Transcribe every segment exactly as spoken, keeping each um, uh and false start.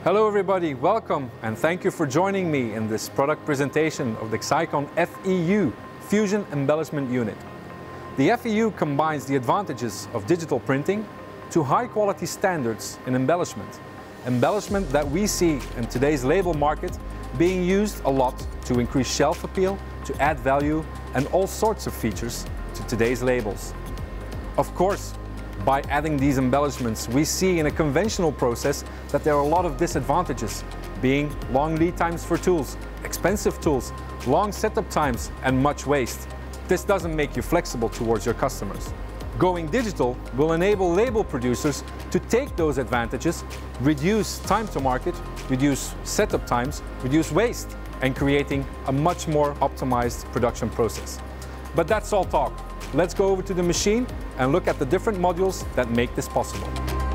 Hello everybody, welcome and thank you for joining me in this product presentation of the Xeikon F E U Fusion Embellishment Unit. The F E U combines the advantages of digital printing to high quality standards in embellishment. Embellishment that we see in today's label market being used a lot to increase shelf appeal, to add value and all sorts of features to today's labels. Of course, by adding these embellishments, we see in a conventional process that there are a lot of disadvantages, being long lead times for tools, expensive tools, long setup times and much waste. This doesn't make you flexible towards your customers. Going digital will enable label producers to take those advantages, reduce time to market, reduce setup times, reduce waste, and creating a much more optimized production process. But that's all talk. Let's go over to the machine and look at the different modules that make this possible.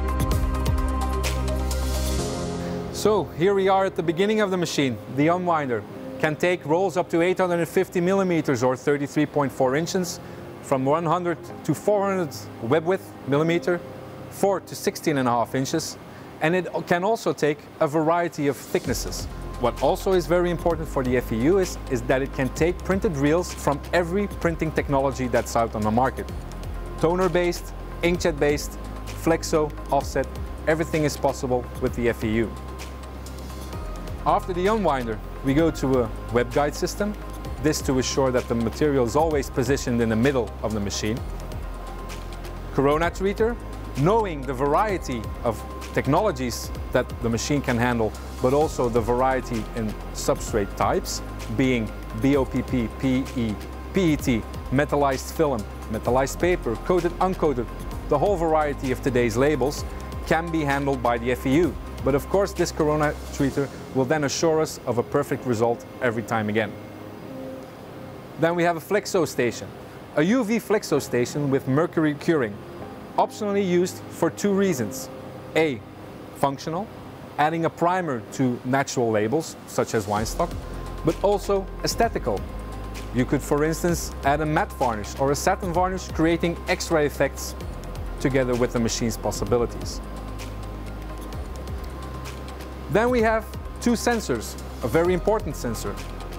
So here we are at the beginning of the machine. The unwinder can take rolls up to eight hundred fifty millimeters or thirty-three point four inches, from one hundred to four hundred web width millimeter, four to sixteen and a half inches, and it can also take a variety of thicknesses. What also is very important for the F E U is, is that it can take printed reels from every printing technology that's out on the market. Toner-based, inkjet-based, flexo, offset, everything is possible with the F E U. After the unwinder, we go to a web guide system. This to ensure that the material is always positioned in the middle of the machine. Corona treater, knowing the variety of technologies that the machine can handle, but also the variety in substrate types, being B O P P, P E, P E T, metallized film, metallized paper, coated, uncoated, the whole variety of today's labels can be handled by the F E U. But of course, this Corona treater will then assure us of a perfect result every time again. Then we have a flexo station, a U V flexo station with mercury curing, optionally used for two reasons. A, functional, adding a primer to natural labels, such as wine stock, but also aesthetical. You could, for instance, add a matte varnish or a satin varnish, creating extra effects together with the machine's possibilities. Then we have two sensors, a very important sensor.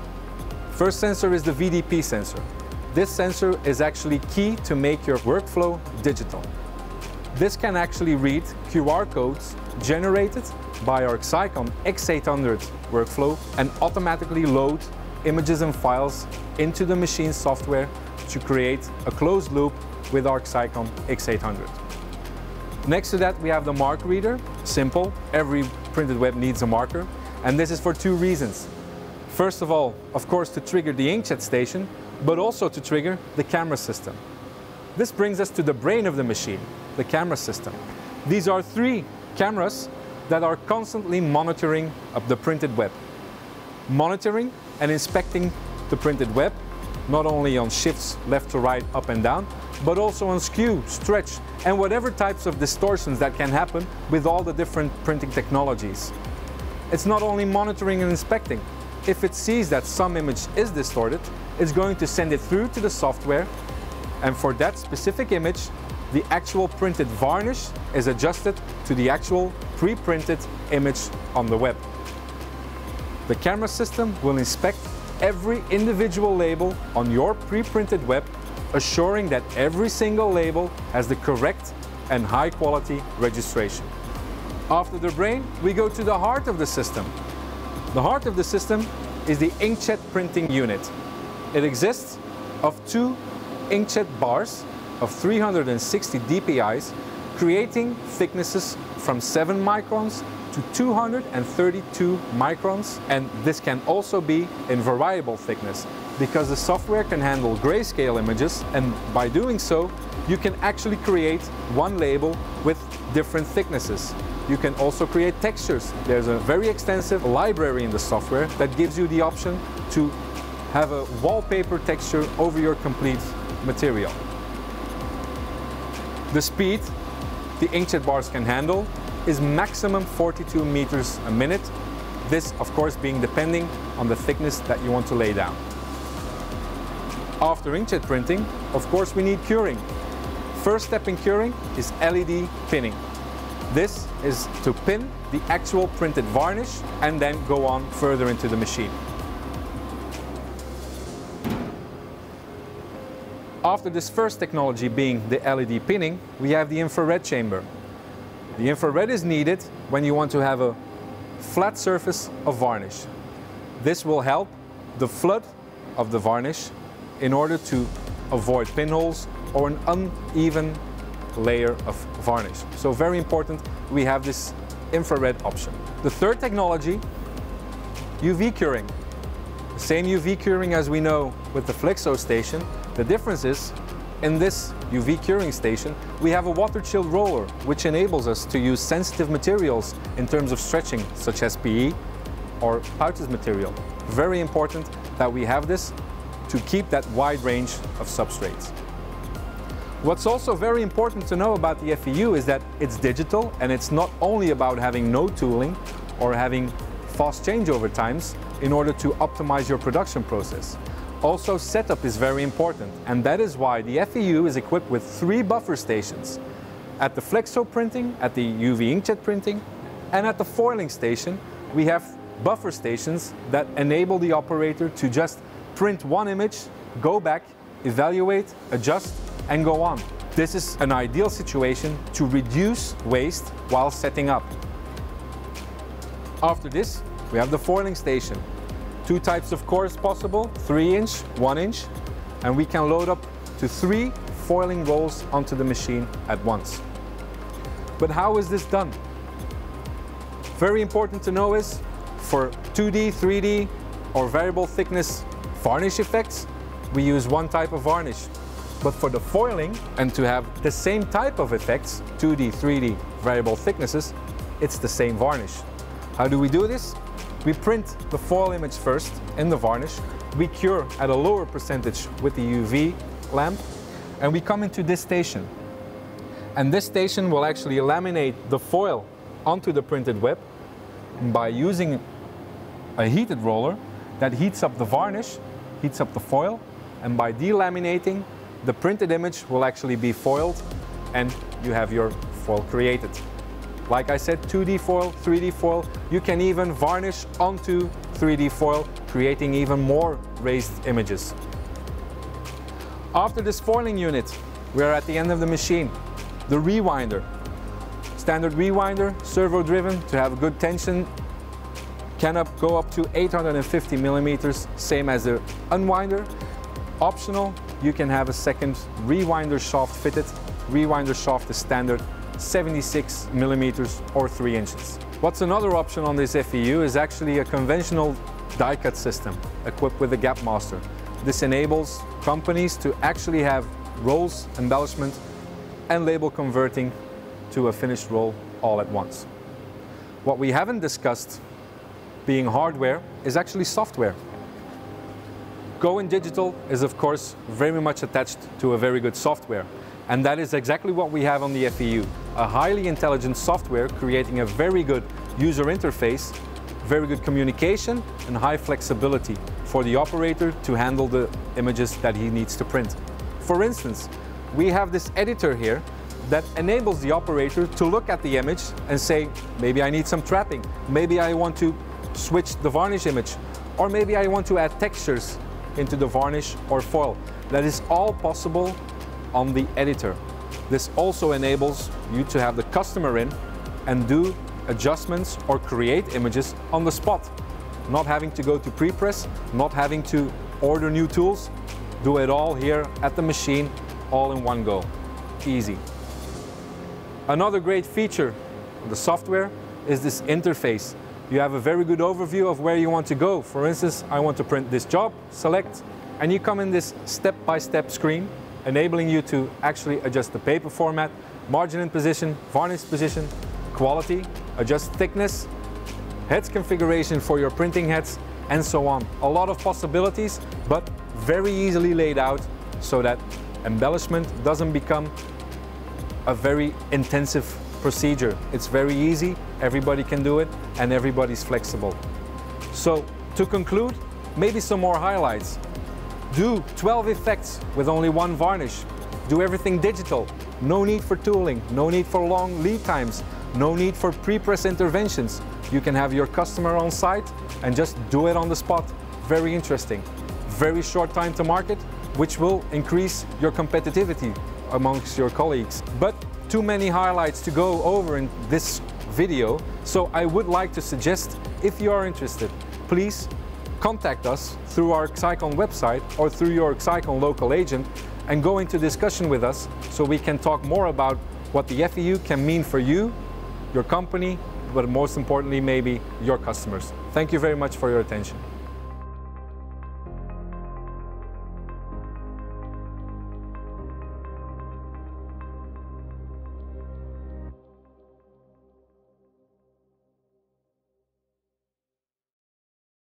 First sensor is the V D P sensor. This sensor is actually key to make your workflow digital. This can actually read Q R codes generated by our Xeikon X eight hundred workflow and automatically load images and files into the machine software to create a closed loop with our Xeikon X eight hundred. Next to that we have the mark reader. Simple, every printed web needs a marker, and this is for two reasons. First of all, of course, to trigger the inkjet station, but also to trigger the camera system. This brings us to the brain of the machine, the camera system. These are three cameras that are constantly monitoring of the printed web. Monitoring and inspecting the printed web, not only on shifts left to right, up and down, but also on skew, stretch, and whatever types of distortions that can happen with all the different printing technologies. It's not only monitoring and inspecting. If it sees that some image is distorted, it's going to send it through to the software, and for that specific image, the actual printed varnish is adjusted to the actual pre-printed image on the web. The camera system will inspect every individual label on your pre-printed web, assuring that every single label has the correct and high quality registration. After the brain, we go to the heart of the system. The heart of the system is the inkjet printing unit. It exists of two inkjet bars of three hundred sixty D P Is, creating thicknesses from seven microns to two hundred thirty-two microns, and this can also be in variable thickness because the software can handle grayscale images, and by doing so you can actually create one label with different thicknesses. You can also create textures. There's a very extensive library in the software that gives you the option to have a wallpaper texture over your complete material. The speed the inkjet bars can handle is maximum forty-two meters a minute. This, of course, being depending on the thickness that you want to lay down. After inkjet printing, of course, we need curing. First step in curing is L E D pinning. This is to pin the actual printed varnish and then go on further into the machine. After this first technology being the L E D pinning, we have the infrared chamber. The infrared is needed when you want to have a flat surface of varnish. This will help the flood of the varnish in order to avoid pinholes or an uneven layer of varnish. So very important, we have this infrared option. The third technology, U V curing. The same U V curing as we know with the Flexo station. The difference is, in this U V curing station, we have a water-chilled roller, which enables us to use sensitive materials in terms of stretching, such as P E or pouches material. Very important that we have this to keep that wide range of substrates. What's also very important to know about the F E U is that it's digital, and it's not only about having no tooling or having fast changeover times in order to optimize your production process. Also, setup is very important, and that is why the F E U is equipped with three buffer stations. At the Flexo printing, at the U V inkjet printing, and at the foiling station, we have buffer stations that enable the operator to just print one image, go back, evaluate, adjust, and go on. This is an ideal situation to reduce waste while setting up. After this, we have the foiling station. Two types of cores possible, three inch, one inch, and we can load up to three foiling rolls onto the machine at once. But how is this done? Very important to know is, for two D, three D, or variable thickness varnish effects, we use one type of varnish. But for the foiling, and to have the same type of effects, two D, three D, variable thicknesses, it's the same varnish. How do we do this? We print the foil image first in the varnish, we cure at a lower percentage with the U V lamp, and we come into this station. And this station will actually laminate the foil onto the printed web by using a heated roller that heats up the varnish, heats up the foil, and by delaminating, the printed image will actually be foiled and you have your foil created. Like I said, two D foil, three D foil, you can even varnish onto three D foil, creating even more raised images. After this foiling unit, we are at the end of the machine. The rewinder. Standard rewinder, servo driven to have good tension, can up, go up to eight hundred fifty millimeters, same as the unwinder. Optional, you can have a second rewinder shaft fitted. Rewinder shaft is standard seventy-six millimeters or three inches. What's another option on this F E U is actually a conventional die cut system equipped with a gap master. This enables companies to actually have rolls, embellishment, and label converting to a finished roll all at once. What we haven't discussed, being hardware, is actually software. Going digital is of course very much attached to a very good software. And that is exactly what we have on the F E U. A highly intelligent software creating a very good user interface, very good communication, and high flexibility for the operator to handle the images that he needs to print. For instance, we have this editor here that enables the operator to look at the image and say, maybe I need some trapping, maybe I want to switch the varnish image, or maybe I want to add textures into the varnish or foil. That is all possible on the editor. This also enables you to have the customer in and do adjustments or create images on the spot. Not having to go to pre-press, not having to order new tools, do it all here at the machine, all in one go. Easy. Another great feature of the software is this interface. You have a very good overview of where you want to go. For instance, I want to print this job, select, and you come in this step-by-step screen, enabling you to actually adjust the paper format, margin in position, varnish position, quality, adjust thickness, heads configuration for your printing heads, and so on. A lot of possibilities, but very easily laid out so that embellishment doesn't become a very intensive procedure. It's very easy, everybody can do it, and everybody's flexible. So, to conclude, maybe some more highlights. Do twelve effects with only one varnish. Do everything digital. No need for tooling, no need for long lead times. No need for pre-press interventions. You can have your customer on site and just do it on the spot. Very interesting. Very short time to market, which will increase your competitivity amongst your colleagues. But too many highlights to go over in this video, so I would like to suggest, if you are interested, please contact us through our Xeikon website or through your Xeikon local agent and go into discussion with us so we can talk more about what the F E U can mean for you, your company, but most importantly maybe your customers. Thank you very much for your attention.